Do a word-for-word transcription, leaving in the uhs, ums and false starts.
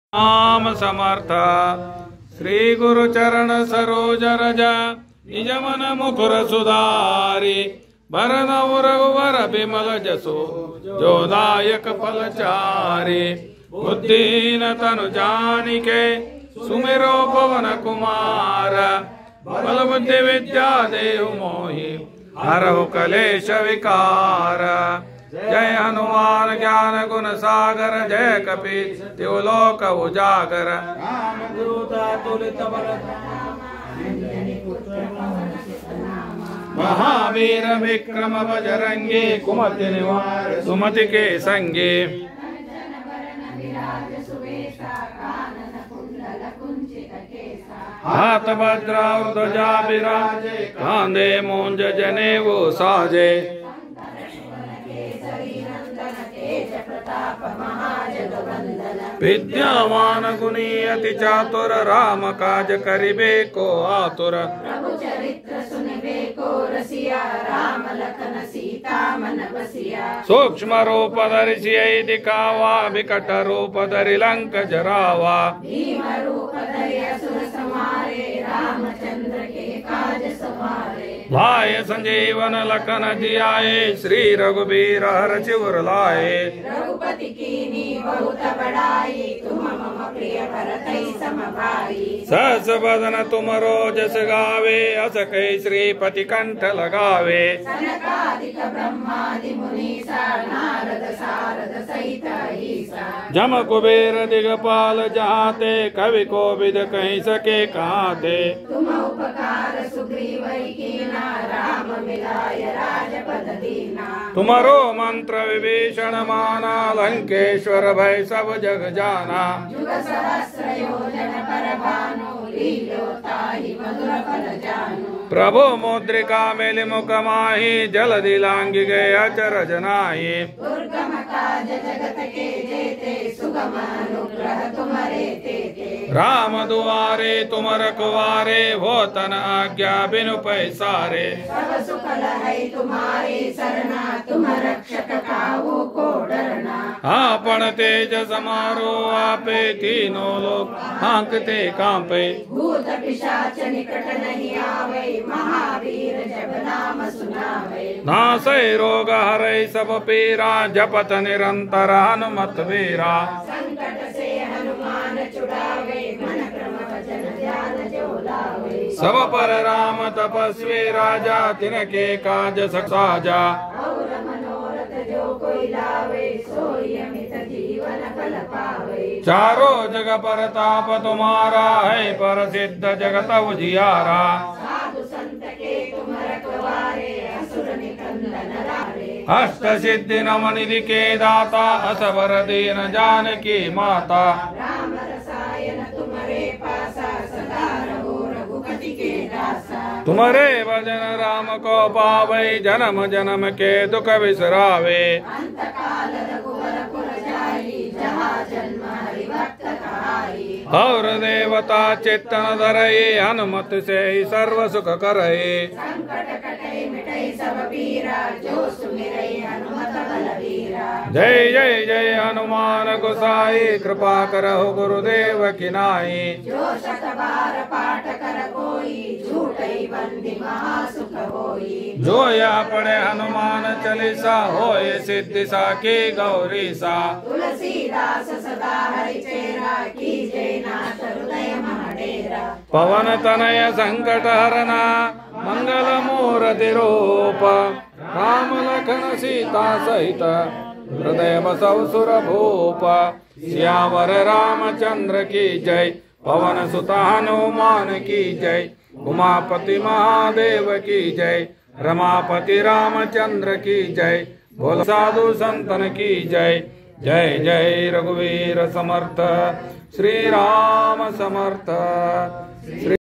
नाम समर्थ श्री गुरु चरण सरोज रज निज मन मुकुर सुधारी भरन रघुवर बिमल जसो जोदायक फलचारी बुद्धिहीन तनु जानिके सुमिरो पवन कुमार बल बुद्धि विद्या देहु मोहि हरहु कलेश विकार। जय हनुमान ज्ञान गुण सागर जय कपि त्रिलोक उजागर। महावीर विक्रम बजरंगी कुमति निवार सुमति के संगे। हाथ भद्रा ध्वजा विराजे कांधे मूंज जनेऊ साजे। विद्यावान गुणी अति चातुर राम काज करिबे को आतुर। प्रभु चरित्र सुनिबे को रसिया राम लखन सीता मन बसिया। सूक्ष्म रूप धरि सियहि दिखावा विकट रूप धरि लंक जरावा। भीम रूप धरि असुर संहारे रामचंद्र के काज सवारे। लाए संजीवन लखन जियाए श्री रघुबीर हरषि उर लाए। रघुपति कीनी बहुत बड़ाई तुम मम प्रिय भरतहि सम भाई। सहस बदन तुमरो जस गावे अस कहि श्रीपति कंठ लगावे। सनकादिक ब्रह्मादि मुनीसा नारद सारद सहित अहिसा। जम कुबेर दिगपाल जहाते कवि कोविद कहि सके कहाते। तुम उपकार सुग्रीव कीना राम मिलाय राजपद दीना। तुमरो मंत्र विभीषण माना लंकेश्वर भय सब जग जाना। जुग सहस्र योजन पर भानु लील्यो ताहि मधुर फल जानु। प्रभु मुद्रिका मेलि मुख माहि जलधि लांघि गए अचरज नाहि। दुर्गम काज जगत के जेते सुगम अनुग्रह तुम्हारे तेते। राम दुआरे तुम रखवारे हो तन आज्ञा बिनु पैसारे। सब सुख लहै तुम्हारे सरना तुम रक्षक काहू को डरना। आपन तेज समारो आपे तीनों लोग हाँकते कांपे। भूत पिशाच निकट नहीं आवे महावीर जब नाम सुनावे। नासै रोग हरै सब पीरा जपत निरंतर हनुमत वीरा। संकट से हनुमान छुड़ावे मन क्रम वचन ध्यान जो लावे। सब पर राम तपस्वी राजा तिनके काज साजा। और मनोरथ जो कोई लावे सोई अमित जीवन फल पावे। चारों जग परताप तुम्हारा है प्रसिद्ध जगत उजियारा। साधु संत के तुम रखवारे असुर निकंदन रारे। अष्ट सिद्धि नव निधि के दाता असवर दीन जानकी माता। राम रसायन तुम्हारे पासा सदा रहो रघुपति के दासा। तुम्हारे भजन राम को पावै जन्म जन्म के दुख बिसरावे। अंत काल रघुवर पुर जाई जहाँ जन्म हरि भक्त कहाई। और देवता चित्तन धरई हनुमत से ही सर्व सुख करई। संकट कटै मिटै सब पीरा जो सुमिरै हनुमत बलवीरा। जय जय जय हनुमान गोसाई कृपा करहु गुरुदेव की नाई। जो शत बार पाठ कर कोई झूठै बंदी महासुख होई। जो या पढ़े हनुमान चालीसा होए सिद्धि साकी गौरी सा। तुलसीदास सदा हरि चेरा कीजे नाथ हृदय महाडेरा। पवन तनय संकट हरना मंगल मूर्ति रूप। राम लखन सीता सहित हृदय बसव सुर भूप। सियावर रामचंद्र की जय पवन सुत हनुमान की जय। उमापति महादेव की जय रमापति रामचंद्र की जय। भोला साधु संतन की जय। जय जय रघुवीर समर्थ श्री राम समर्थ श्री